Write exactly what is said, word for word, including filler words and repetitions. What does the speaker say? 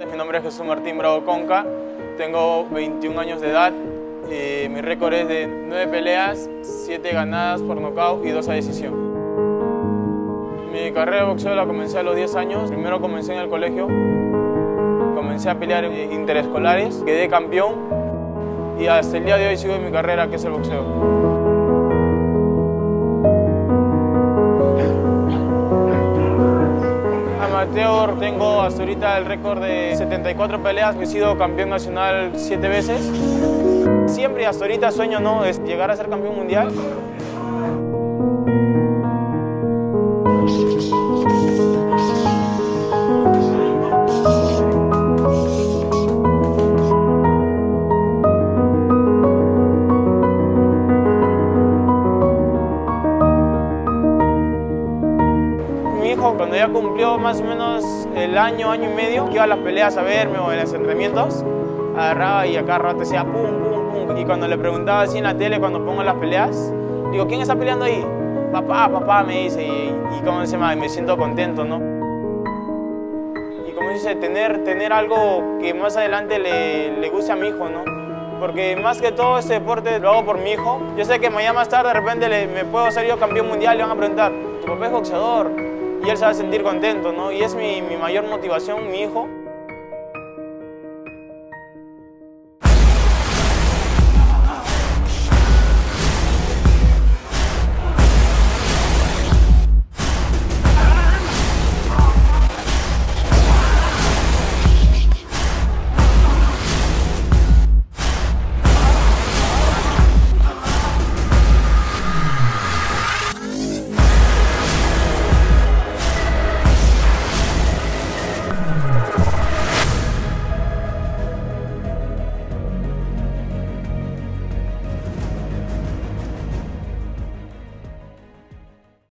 Mi nombre es Jesús Martín Bravo Conca, tengo veintiún años de edad y mi récord es de nueve peleas, siete ganadas por nocaut y dos a decisión. Mi carrera de boxeo la comencé a los diez años, primero comencé en el colegio, comencé a pelear en interescolares, quedé campeón y hasta el día de hoy sigo en mi carrera, que es el boxeo. Amateur, tengo hasta ahorita el récord de setenta y cuatro peleas, he sido campeón nacional siete veces. Siempre y hasta ahorita sueño no es llegar a ser campeón mundial. Cuando ya cumplió más o menos el año, año y medio, que iba a las peleas a verme o en los entrenamientos, agarraba y a cada rato decía pum, pum, pum. Y cuando le preguntaba así en la tele, cuando pongo las peleas, digo, ¿quién está peleando ahí? Papá, papá, me dice, y, y como se llama, me siento contento, ¿no? Y como dice, tener, tener algo que más adelante le, le guste a mi hijo, ¿no? Porque más que todo este deporte lo hago por mi hijo. Yo sé que mañana más tarde de repente le, me puedo ser yo campeón mundial y le van a preguntar, tu papá es boxeador. Y él se va a sentir contento, ¿no? Y es mi, mi mayor motivación, mi hijo.